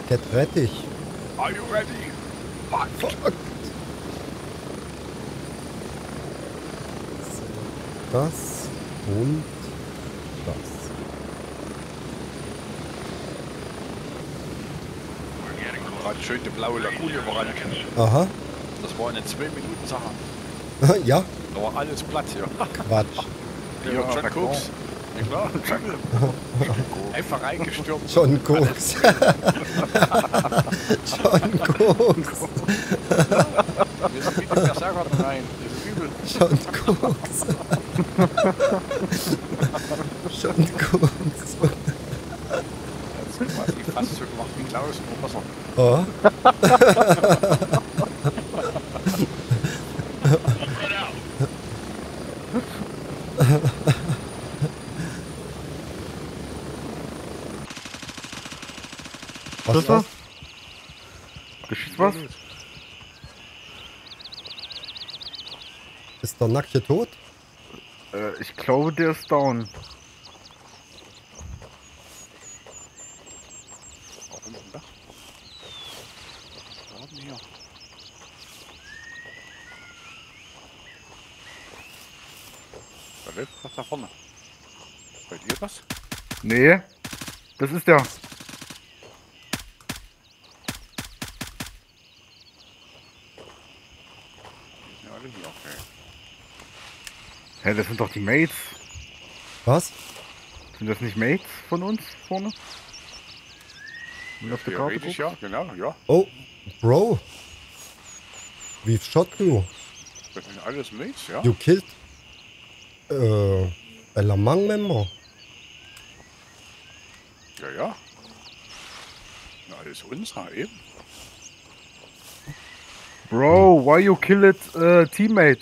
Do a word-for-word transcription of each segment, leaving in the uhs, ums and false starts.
Get ready. Are you ready? Fuck. Fuck. Das und das. Gerade schön die blaue Lagune voran. Aha. Das war eine zwei Minuten Sache. Ja, Da war alles platt hier. Quatsch. Ja, Ja, John na Cooks. Ja klar, einfach reingestürmt. John Cooks. John Cooks. Wir sind wie die Berserker rein. Das ist übel. John Cooks. John Cooks. Das ist quasi fast so gemacht wie Klaus im Wasser. Oh. Was ist das? Geschieht was? Ist der Nackte tot? Äh, ich glaube, der ist down. Warum denn das? Warum hier? Da läuft was da vorne. Bei dir was? Nee, das ist der. Die sind ja alle hier, okay. Hä, das sind doch die Mates. Was? Sind das nicht Mates von uns vorne? Wenn du auf der Karte Theoretisch guckst? ja, genau, ja. Oh, Bro. We've shot you. Das sind alles Mates, ja. You killed äh, a Lamang member. Ja, ja. Na, alles unser eben. Bro, why you kill it, uh, teammate?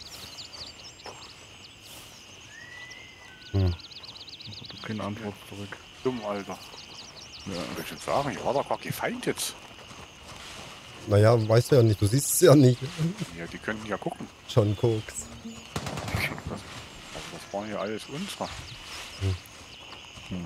Hm. Ich hab keine Antwort zurück. Dumm, Alter. Ja. Ich will schon sagen, ich war da gar kein Feind jetzt. Naja, weißt du ja nicht, du siehst es ja nicht. Ja, die könnten ja gucken. John Cooks. Das, also das waren ja alles unsere. Hm.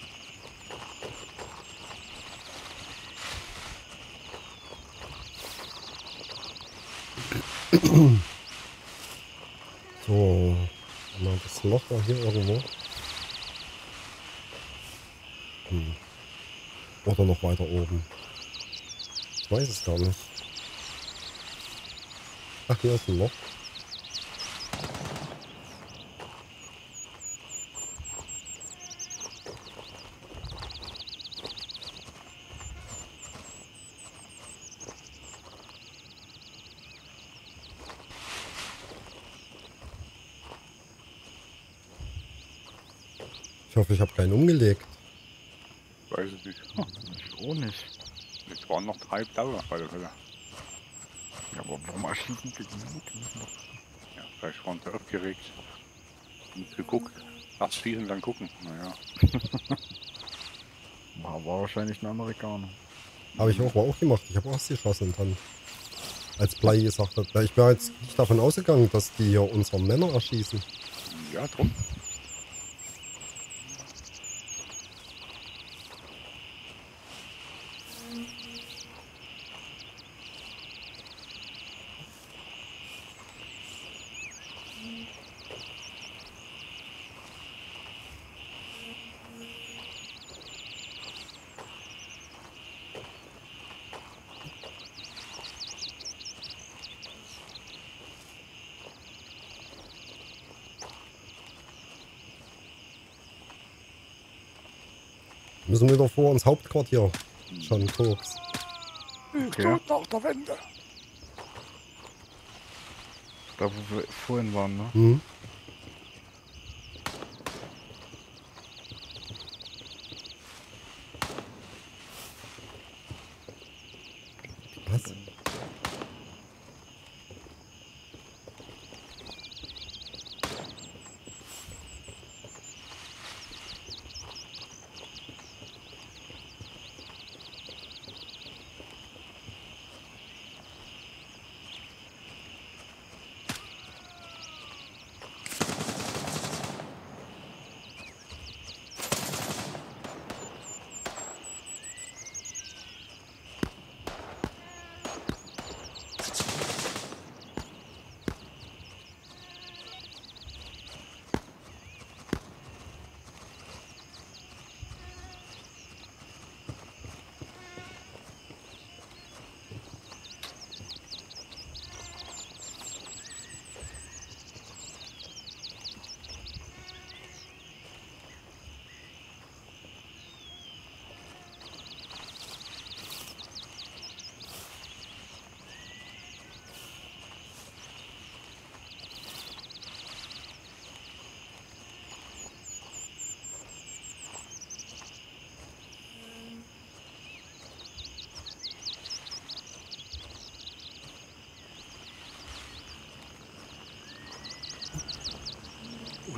So, mal das Loch war hier irgendwo. Hm. Oder noch weiter oben. Ich weiß es gar nicht. Ach, hier ist ein Loch. Ich hoffe, ich habe keinen umgelegt. Weiß ich nicht. Ich auch nicht. Jetzt waren noch drei blaue bei der Hölle. Ja, aber warum erschießen die die müssen doch... Ja, vielleicht waren sie aufgeregt. Und geguckt. Erst schießen, dann gucken. Naja. War, war wahrscheinlich ein Amerikaner. Habe ich auch, war auch gemacht. Ich habe auch geschossen dann. Als Blei gesagt hat. Ich wäre jetzt nicht davon ausgegangen, dass die hier unsere Männer erschießen. Ja, drum. Müssen wir wieder vor ins Hauptquartier. John Cooks. Ich Ja. nach der Wende. Da wo wir vorhin waren, ne? Hm? Was?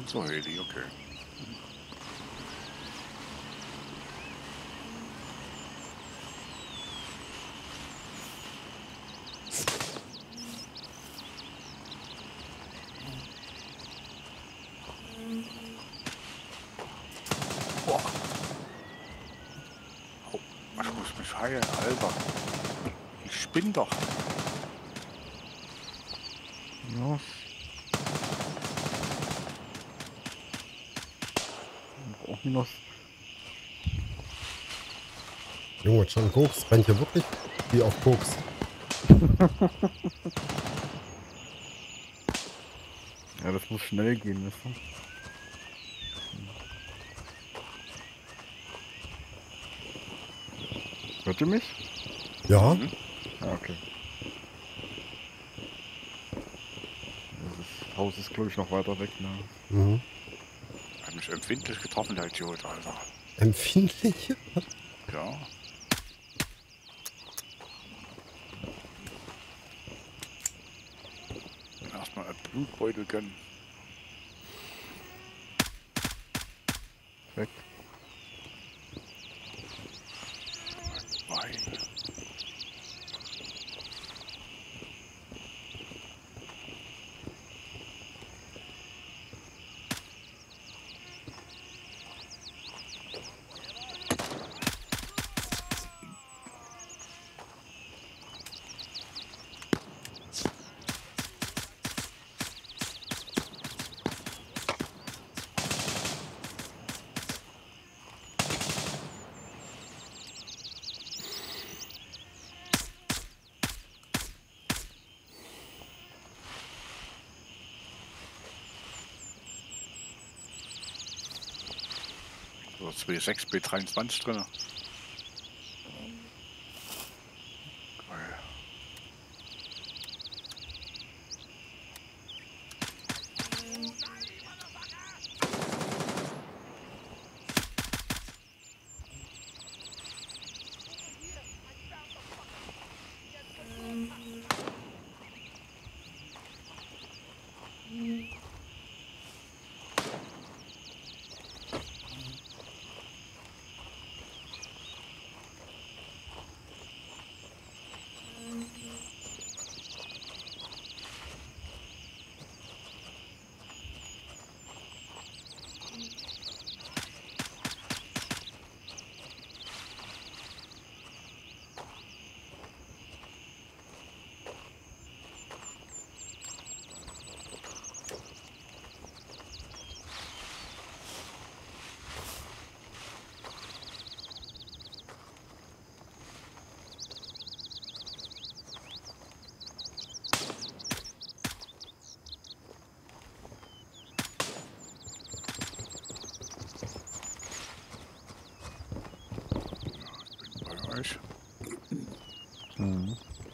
So, Heli, okay. Boah. Oh, ich muss mich heilen, Alter. Ich spinn doch. Ja. Auch minus. Junge, John Koks rennt hier wirklich wie auf Koks. Ja, das muss schnell gehen, weißt du? Hört ihr mich? Ja, Mhm. Ah, okay. Das Haus ist, glaube ich, noch weiter weg, ne? mhm. Hat mich empfindlich getroffen, der Idiot, Alter. Empfindlich. Ja. Erstmal ein Blutbeutel gönnen. Weg. Wein. So, zwei Komma sechs B dreiundzwanzig drin. Geil. Bei euch. Mhm.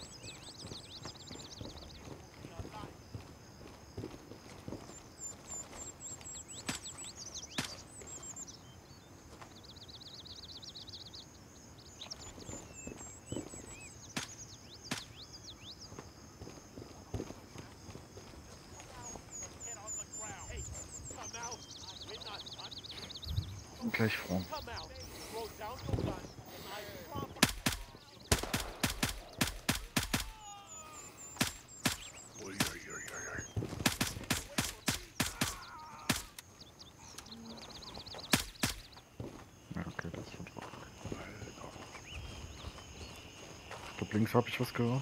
Gleich vor. Ui, ui, ui, ui. Ja, okay, das wird auch. Alter. Ich glaube, links habe ich was gehört.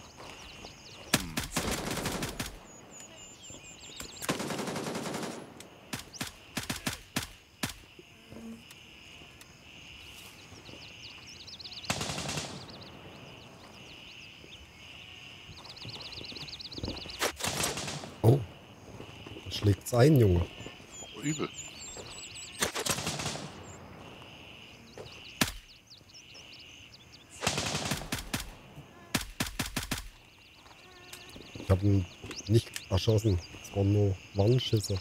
Oh, da schlägt's ein, Junge. Übel. Ich habe ihn nicht erschossen. Es waren nur Warnschüsse.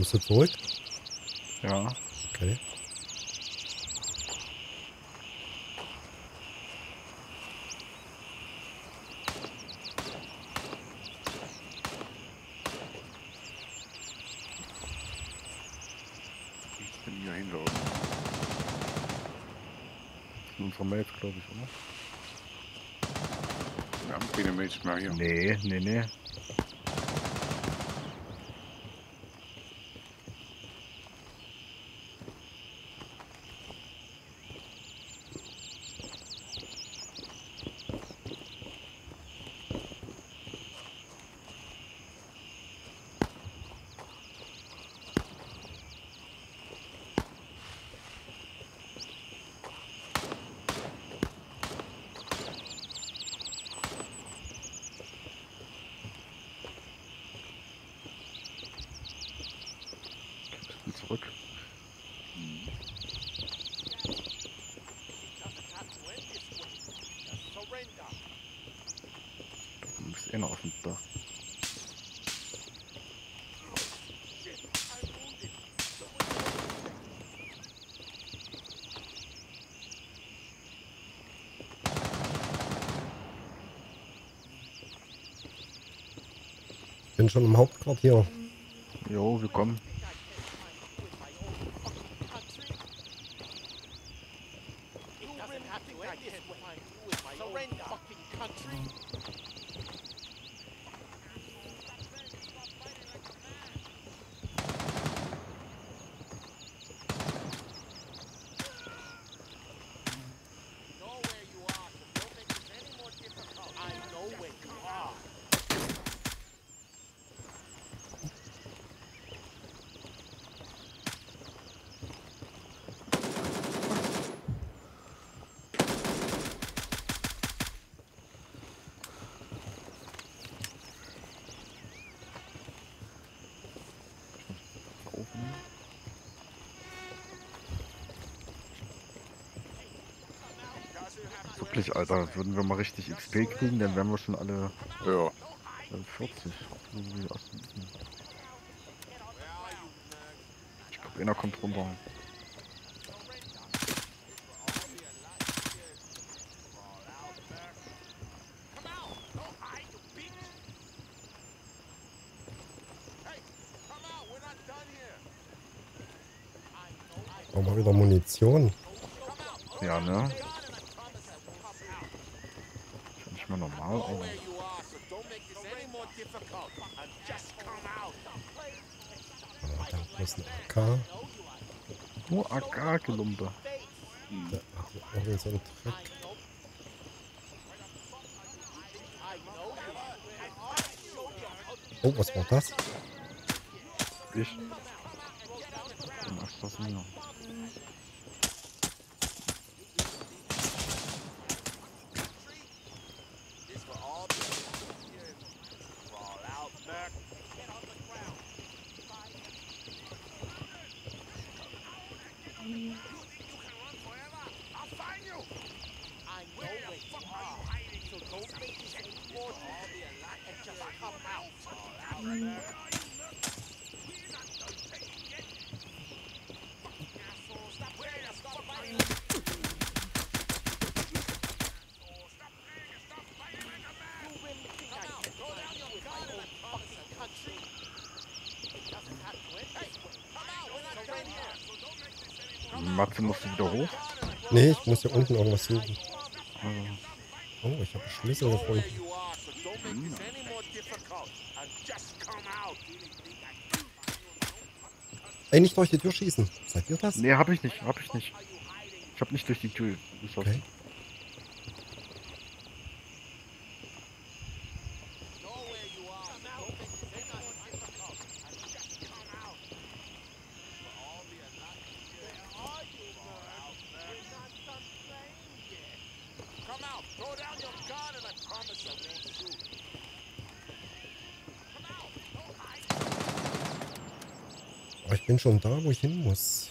Kommst du zurück? Ja. Okay. Ich bin hier hinlaufen. Unsere Mails, glaube ich, oder? Wir haben keine Mails mehr hier. Nee, nee, nee. Und zurück. Du bist eh noch auf dem Dach. Ich bin schon im Hauptquartier. Jo, wir kommen. Wirklich, Alter, würden wir mal richtig X P kriegen, dann wären wir schon alle Ja. äh, vierzig. Irgendwie aus dem Wissen. Ich glaube, einer kommt runter. Brauchen wir wieder Munition. Ja, ne? Ist nicht mal normal, aber. Ah, da unten ist ein A K. Nur A K-Gelumpe. Da ach, irgend so ein Dreck. Oh, was war das? Ich. Ach, das mir. Matze, musst du wieder hoch? Nee, ich muss hier unten irgendwas suchen. Also, Oh, ich habe einen Schlüssel gefunden. Ey, nicht durch die Tür schießen. Seid ihr das? nee, hab ich nicht, hab ich nicht. Ich hab nicht durch die Tür geschossen. Okay. Aber ich bin schon da, wo ich hin muss.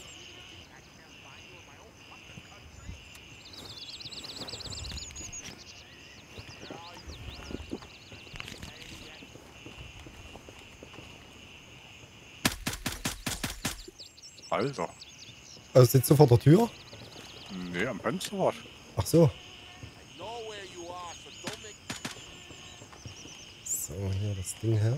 Alter. Also sitzt du vor der Tür? Nee, am Fenster war Ach so. So, hier das Ding her.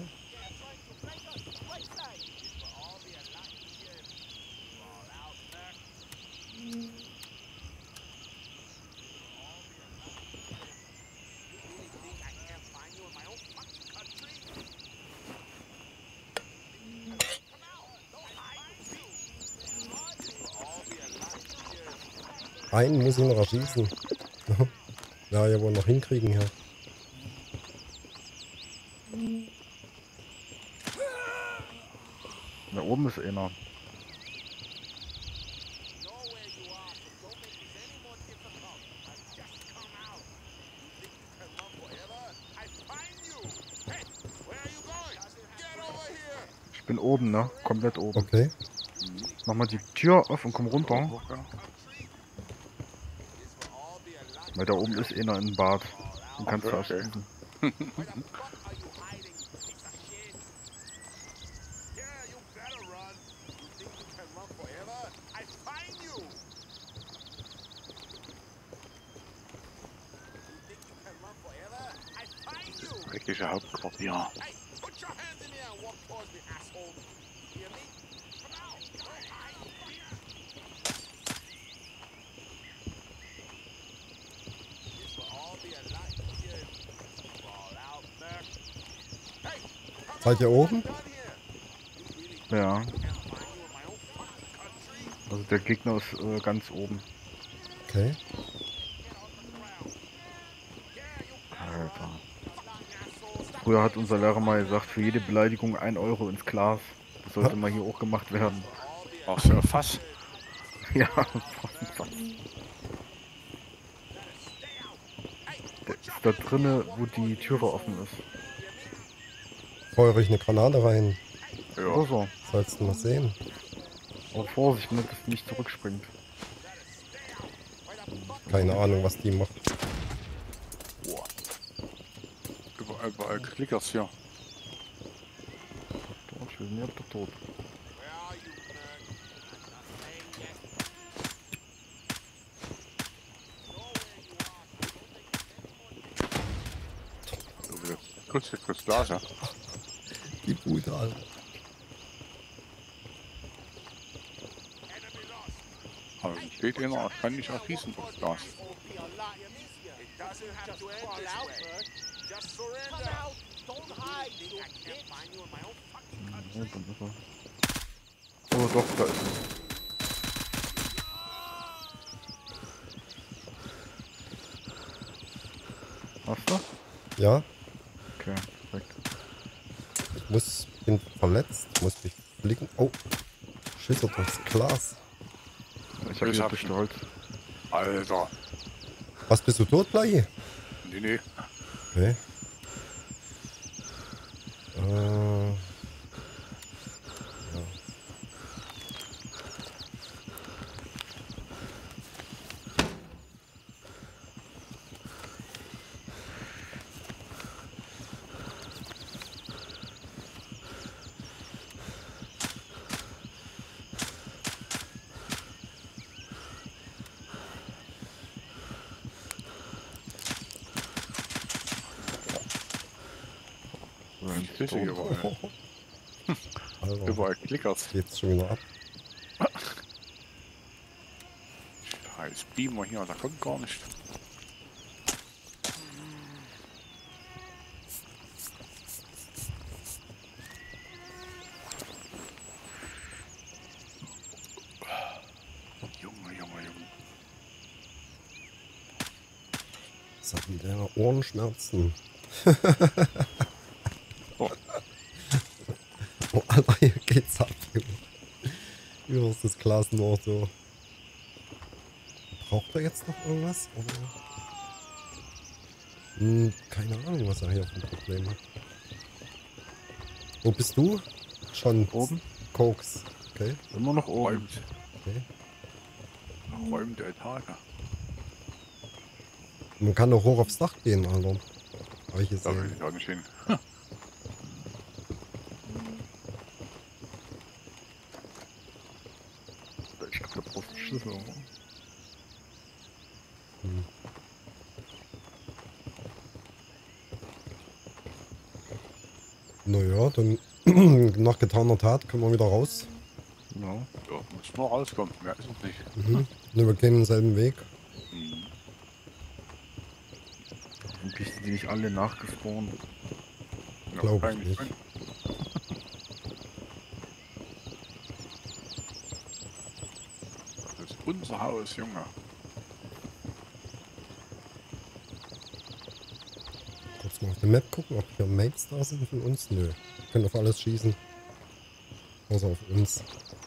Einen muss ich noch erschießen. Ja, ja, wohl noch hinkriegen hier. Da oben ist einer. Ich bin oben, ne? Komplett oben. Okay. Mach mal die Tür auf und komm runter. Weil da oben ist einer im Bad. Den kannst du Okay. erschießen. Dreckige Hauptquartier. Seid ihr oben? Ja. Also der Gegner ist äh, ganz oben. Okay. Alter. Früher hat unser Lehrer mal gesagt, für jede Beleidigung ein Euro ins Glas. Das sollte mal hier auch gemacht werden. Brauchst du ein Fass? Ja. Der ist da drinne, wo die Türe offen ist. Feuere ich eine Granate rein. Ja. Oder so. Sollst du mal sehen. Aber Vorsicht, ne, dass es nicht zurückspringt. Keine Ahnung, was die macht. Boah. Überall, überall Klickers hier. Dort, wir sind ja doch tot. Kurz, kurz Glas, ja. Die Bude, Alter. Aber es steht einer, ich kann nicht erschießen durch Glas. Ja, dann ist er. Oh doch, da ist er. Hast du? Ja, Okay, perfekt. ich muss, bin verletzt, muss mich flicken. Oh, Schüsse durchs Glas. Ich hab Ich hier hab durch ihn. die Holz. Alter. Was, bist du tot, Blei? Nee, nee. Okay. Äh, ja. Ich sehe überall. Also, Überall Klickers. geht's schon wieder ab. Scheiß Beamer hier, da kommt gar nicht. Junge, Junge, Junge. Das hat mit der Ohrenschmerzen. Oh. Oh, Alter, hier geht's ab. Über ist das Glas nur so. Braucht er jetzt noch irgendwas? Oder? Hm, keine Ahnung, was er hier für ein Problem hat. Wo bist du? Schon Oben? Koks. Okay, Immer noch oben. Räumt. okay. Räumt der Tage. Man kann doch hoch aufs Dach gehen, Alter. Hab ich Da will gesehen. ich auch nicht hin. Da brauchst du einen Schlüssel. Oder? Hm. Naja, dann nach getaner Tat können wir wieder raus. Ja. Ja, muss nur rauskommen. Mehr ist es nicht. Mhm. Ne, wir gehen denselben Weg. Mhm. Hoffentlich sind die nicht alle nachgespawnt. Ja, Glaube ich wahrscheinlich nicht. schon. Das ist unser Haus, Junge. Kurz mal auf der Map gucken, ob hier Mates da sind von uns. Nö. Wir können auf alles schießen. Außer auf uns.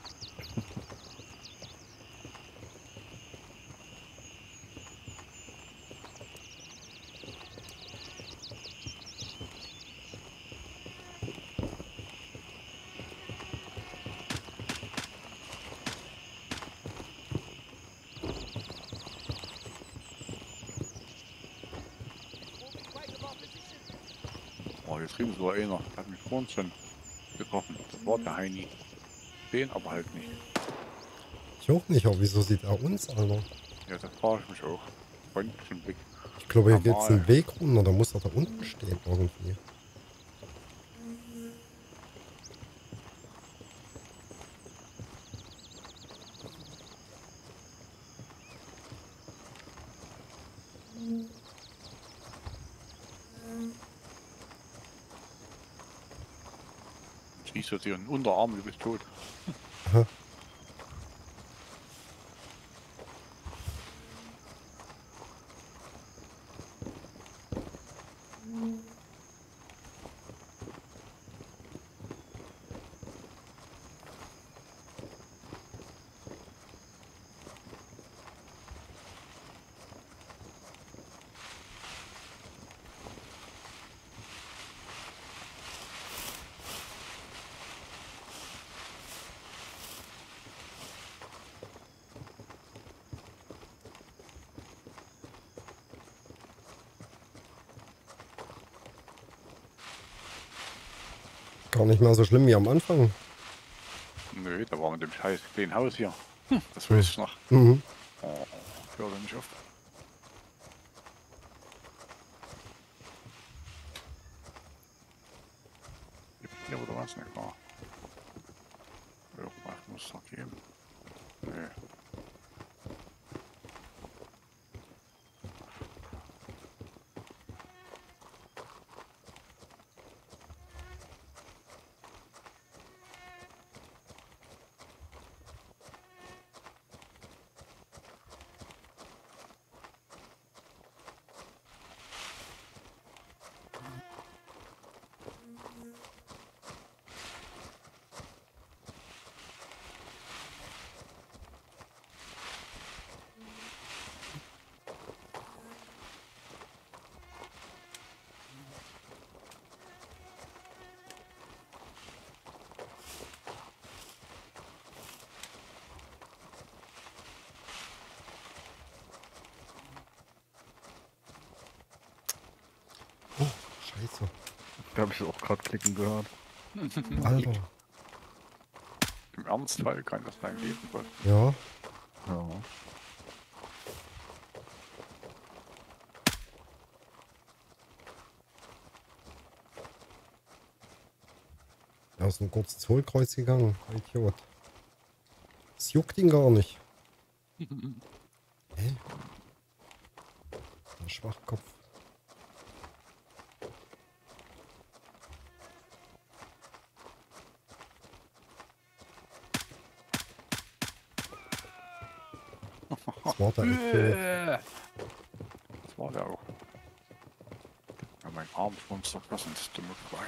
Oh, hier drüben ist sogar einer. Der hat mich vorhin schon getroffen. Das war der Heini. Den aber halt nicht. Ich auch nicht, aber wieso sieht er uns, Alter? Ja, das frage ich mich auch. Von schon Blick. Ich glaube, hier geht's Normal. einen Weg runter. Da muss er da unten stehen irgendwie. Schießt er dir in den Unterarm, du bist tot. Aha. Gar nicht mal so schlimm wie am Anfang. Nö, da war mit dem scheiß kleinen Haus hier. Hm, das weiß ich noch. Mhm. Oh, hör doch nicht auf. Gibt hier oder was? Nicht wahr? Irgendwas muss es doch geben. Nö. Oh, scheiße. Da habe ich auch gerade klicken gehört. Alter. Im Ernstfall kann das dein Leben kosten. Ja. Ja. Er ist ein kurzes Hohlkreuz gegangen. Idiot. Es juckt ihn gar nicht. Hä? Ein Schwachkopf. Das war der Idiot. Das war der auch. Ja, mein Armmonster, was ins dumme Schwein.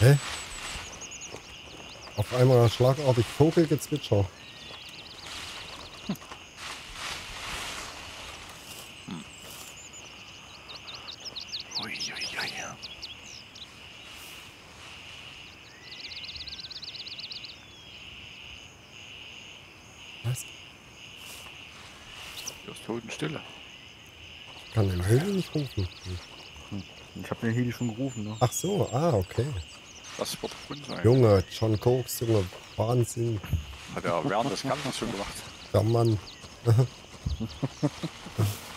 Hä? Auf einmal schlagartig Vogelgezwitscher. Ui, ui, ui. Was? Hier ist Totenstille. Ich kann den Heli nicht rufen. Ich habe den Heli schon gerufen, ne? Ach so, ah, okay. Das wird drin sein. Junge, John Cokes, Junge, Wahnsinn. Hat er während des Ganzen schon gemacht. Der Mann.